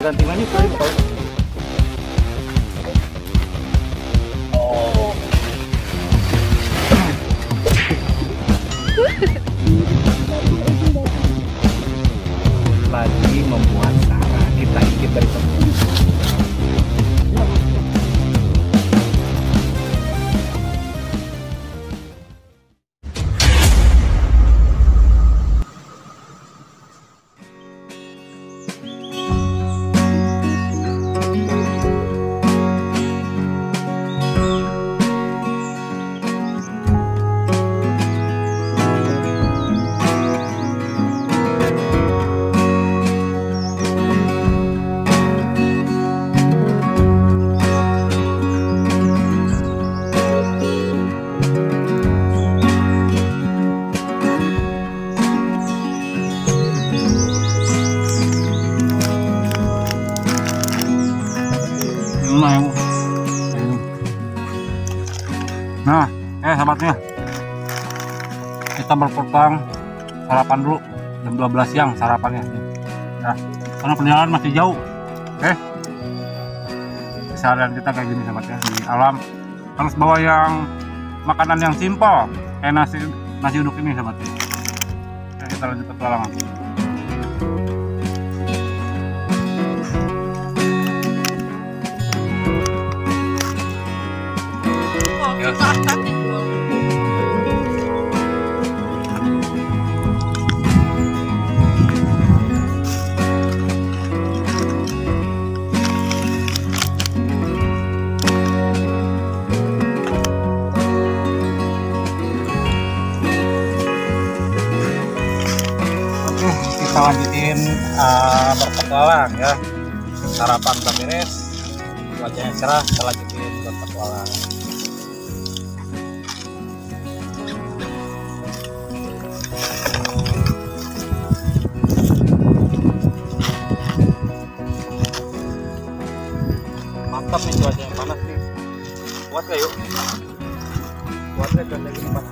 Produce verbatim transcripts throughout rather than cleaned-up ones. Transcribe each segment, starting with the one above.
Ganti lagi kali Pak. Oh. Lagi membuat sarang, kita ikut dari tepung. Nah, eh sahabatnya, kita berpotong sarapan dulu jam dua belas siang sarapannya. Nah, karena perjalanan masih jauh, oke? Keseharian kita kayak gini sahabatnya di alam, harus bawa yang makanan yang simpel, kayak nasi nasi uduk ini sahabatnya. Oke, kita lanjut petualangan. Kita lanjutin uh, berpetualang ya. Sarapan udah beres, wajahnya cerah, kita lanjutin berpetualang. Mantap nih cuacanya, panas nih. Kuat gak yuk? Kuat gak cuaca gini panas?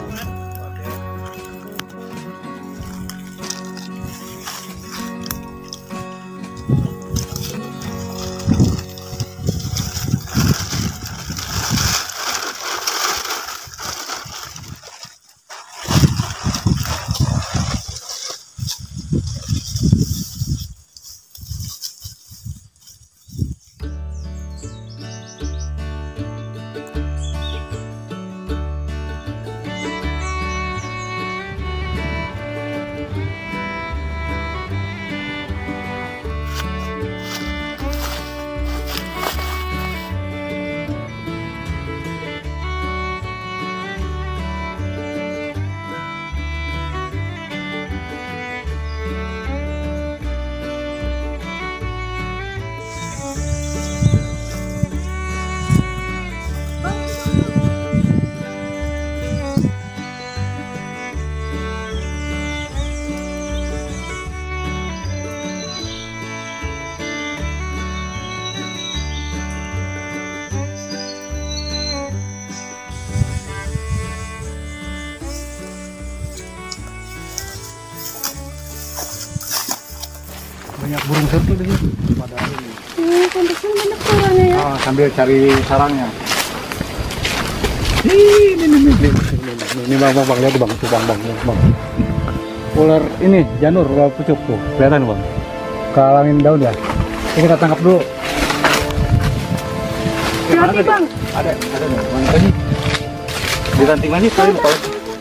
Banyak burung sentul di sini pada hari ini. Hmm, pantasnya banyak sarangnya ya. Oh, sambil cari sarangnya. Ih, ini ini ini ini bang bang bang lihat bang, tuh bang bang bang. Ular ini janur ular pucuk tuh, kelihatan bang. Kalangin daun ya. Ini kita tangkap dulu. Hati bang. Ada ada bang. Mana tadi? Diranting lagi kali Pak.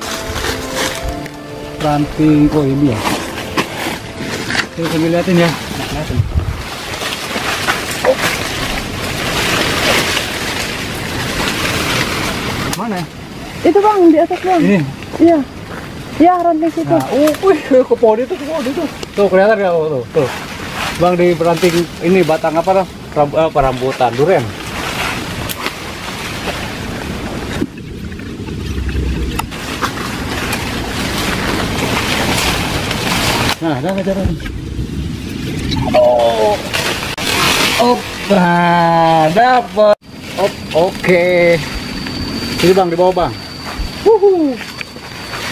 Ranting, oh ini ya. Ini sambil liatin ya. Liatin. Oh. Mana? Itu bang di atas bang. Ini. Iya. Ya ranting situ. Nah, oh, wih, ke pohon itu, ke pohon itu. Tuh kelihatan ya, tuh, tuh. Bang di ranting ini batang apa tuh? Ram, apa rambutan durian. Nah, ada aja nih. Oh, oh, nah, dapat. Oh, oke. Okay. Sini bang, di bawah bang. Wuhu.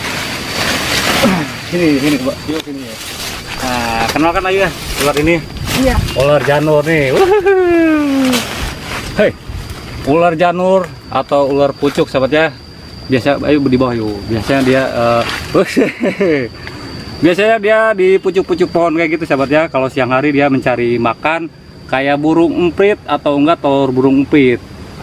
Sini, sini, Mbak. Yuk sini ya. Nah, kenalkan aja luar ini Iya. Ular janur nih. Wuhuhu. Hei, ular janur atau ular pucuk sahabat ya. Biasa, ayo di bawah yuk. Biasanya dia, uh, biasanya dia di pucuk-pucuk pohon kayak gitu sahabat ya. Kalau siang hari dia mencari makan kayak burung emprit atau enggak telur burung emprit.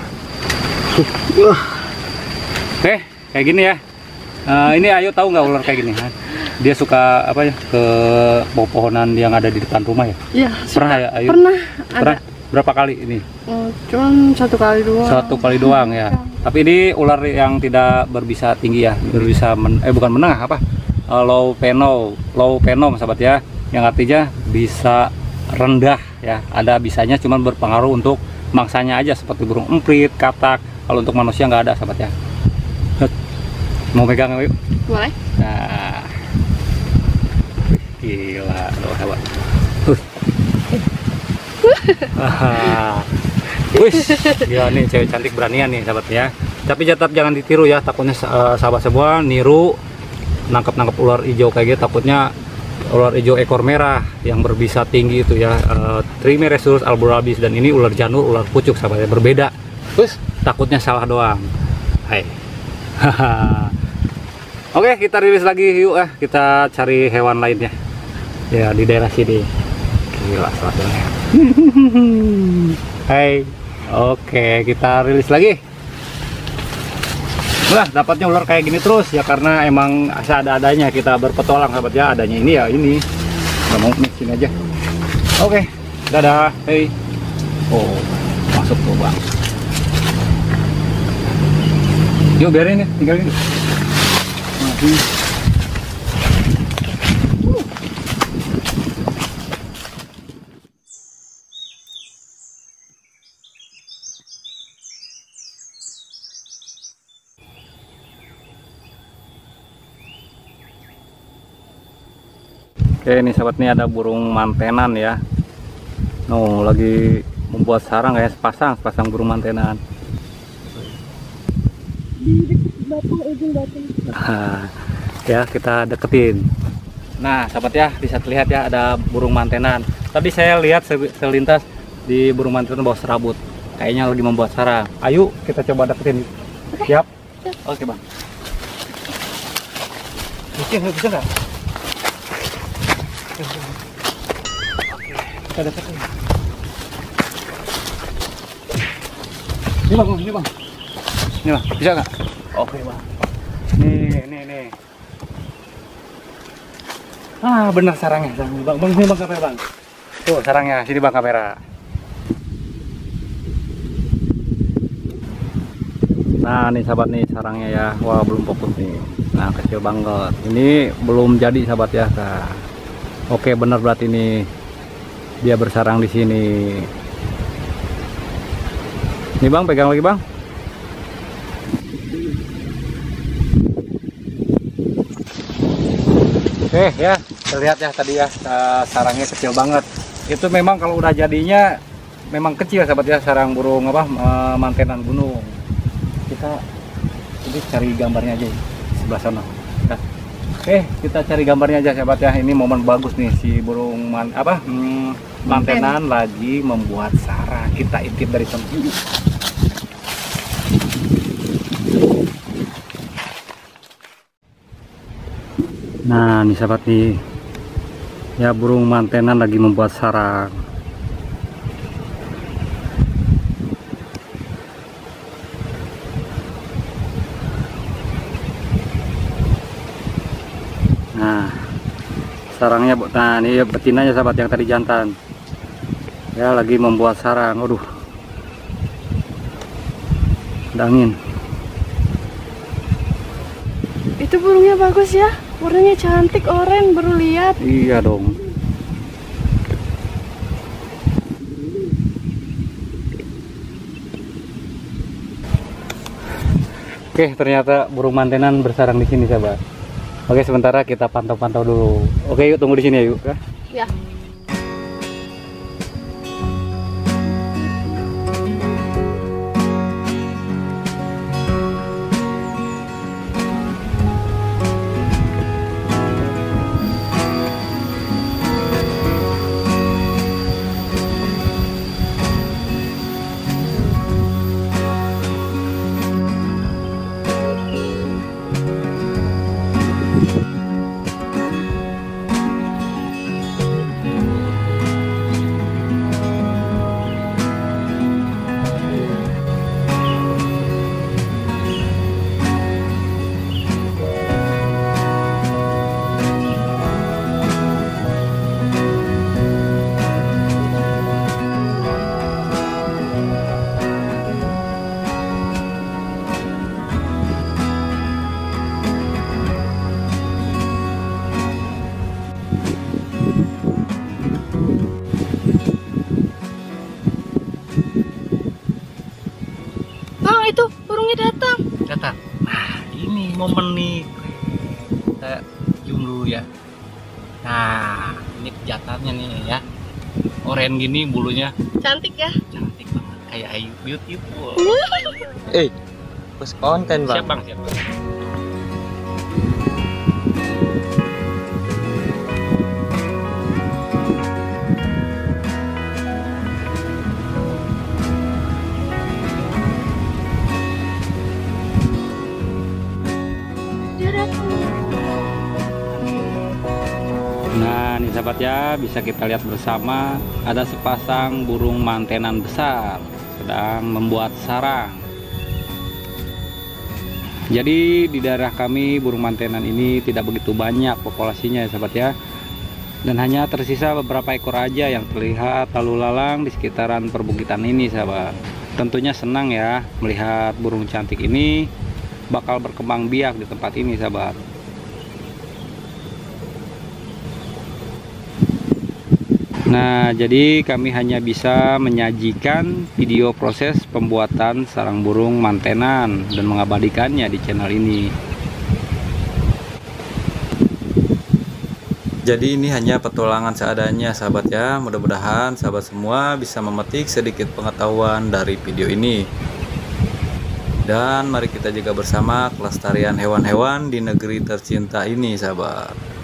Oke, kayak gini ya. Uh, ini Ayu tahu nggak ular kayak gini? Ha? Dia suka apa ya ke pohon-pohonan yang ada di depan rumah ya? Iya. Pernah ya Ayu? Pernah. Pernah? Ada. Berapa kali ini? Oh, cuman satu kali doang. Satu kali doang ya. Tapi ini ular yang tidak berbisa tinggi ya, berbisa men eh bukan menengah apa? Uh, low venom, low venom sahabat ya. Yang artinya bisa rendah ya. Ada bisanya cuman berpengaruh untuk mangsanya aja seperti burung emprit, katak. Kalau untuk manusia nggak ada sahabat ya. Mau pegang yuk? Boleh. Nah. Gila, loh sahabat. Wih, gila nih cewek cantik beranian nih sahabat ya. Tapi tetap jangan ditiru ya, takutnya uh, sahabat semua niru nangkep-nangkep ular hijau kayak gitu, takutnya ular hijau ekor merah yang berbisa tinggi itu ya, uh, Trimeresurus alborabis, dan ini ular janur, ular pucuk sahabat ya, berbeda. Terus takutnya salah doang. Hai. Oke, kita rilis lagi yuk ah, kita cari hewan lainnya. Ya di daerah sini. Gila salah. Hai, oke kita rilis lagi. Nah, dapatnya ular kayak gini terus ya karena emang seada-adanya kita berpetualang sahabat ya. Adanya ini ya ini. Nggak mau nih sini aja. Oke, dadah. Hei. Oh, masuk tuh bang. Yuk biarin ya, tinggalin. Nah, ini. Oke, ini sahabat nih ada burung mantenan ya. No, lagi membuat sarang kayak sepasang, sepasang burung mantenan. Ya, kita deketin. Nah, sahabat ya, bisa terlihat ya ada burung mantenan. Tadi saya lihat selintas di burung mantenan bawa serabut. Kayaknya lagi membuat sarang. Ayo kita coba deketin. Siap? Oke, Bang. Bisa, bisa nggak? Kita deketin. Ini bang, ini bang, ini bang, bisa nggak? Oke bang. Nih, nih, nih. Ah, benar sarangnya, bang, bang, bang, ini bang kamera bang. Tuh sarangnya, sini bang kamera. Nah, nih sahabat nih sarangnya ya. Wah, belum fokus nih. Nah, kecil banget. Ini belum jadi sahabat ya. Nah. Oke, benar berarti ini dia bersarang di sini. Nih bang, pegang lagi bang. Oke ya, terlihat ya tadi ya sarangnya kecil banget. Itu memang kalau udah jadinya memang kecil sahabat ya, sarang burung apa mantenan gunung. Kita jadi cari gambarnya aja sebelah sana. Nah. Oke, kita cari gambarnya aja sahabat ya. Ini momen bagus nih si burung man, apa hmm, mantenan lagi membuat sarang. Kita intip dari samping. Nah, nih sahabat nih. Ya, burung mantenan lagi membuat sarang. Nah, sarangnya, nah ini betinanya sahabat yang tadi jantan. Ya, lagi membuat sarang. Aduh, ada angin. Itu burungnya bagus ya, warnanya cantik, oranye, baru lihat. Iya dong. Oke, ternyata burung mantenan bersarang di sini sahabat. Oke, sementara kita pantau-pantau dulu. Oke, yuk tunggu di sini ya, yuk. Ya. Nah, ini momen nih. Kita cium dulu ya. Nah, ini pejatannya nih ya. Oren gini bulunya. Cantik ya? Cantik banget. Kayak Ayu beautiful. Eh, bos konten bang. Siap bang, siap bang. Nah, nih sahabat ya, bisa kita lihat bersama ada sepasang burung mantenan besar sedang membuat sarang. Jadi di daerah kami burung mantenan ini tidak begitu banyak populasinya ya sahabat ya. Dan hanya tersisa beberapa ekor aja yang terlihat lalu lalang di sekitaran perbukitan ini sahabat. Tentunya senang ya melihat burung cantik ini bakal berkembang biak di tempat ini sahabat. Nah, jadi kami hanya bisa menyajikan video proses pembuatan sarang burung mantenan dan mengabadikannya di channel ini. Jadi ini hanya petualangan seadanya sahabat ya. Mudah-mudahan sahabat semua bisa memetik sedikit pengetahuan dari video ini. Dan mari kita jaga bersama kelestarian hewan-hewan di negeri tercinta ini sahabat.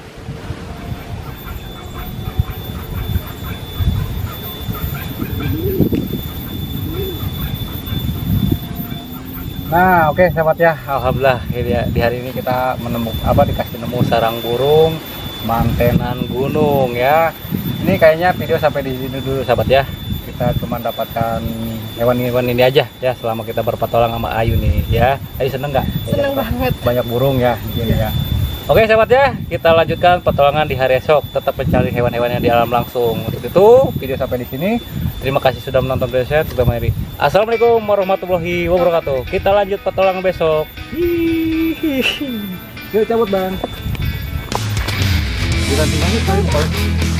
Nah, oke okay, sahabat ya, alhamdulillah di hari ini kita menemukan apa dikasih nemu sarang burung mantenan gunung ya. Ini kayaknya video sampai di sini dulu sahabat ya. Kita cuma dapatkan hewan-hewan ini aja ya selama kita berpetualang sama Ayu nih ya. Ayu seneng nggak? Seneng ya, banget. Banyak burung ya di sini ya. Oke sahabat ya, kita lanjutkan petualangan di hari esok. Tetap mencari hewan-hewan yang di alam langsung. Untuk itu video sampai di sini. Terima kasih sudah menonton video saya. Sudah mari. Assalamualaikum warahmatullahi wabarakatuh. Kita lanjut petualangan besok. Hihihi. Yuk cabut bang. Bukan tinggal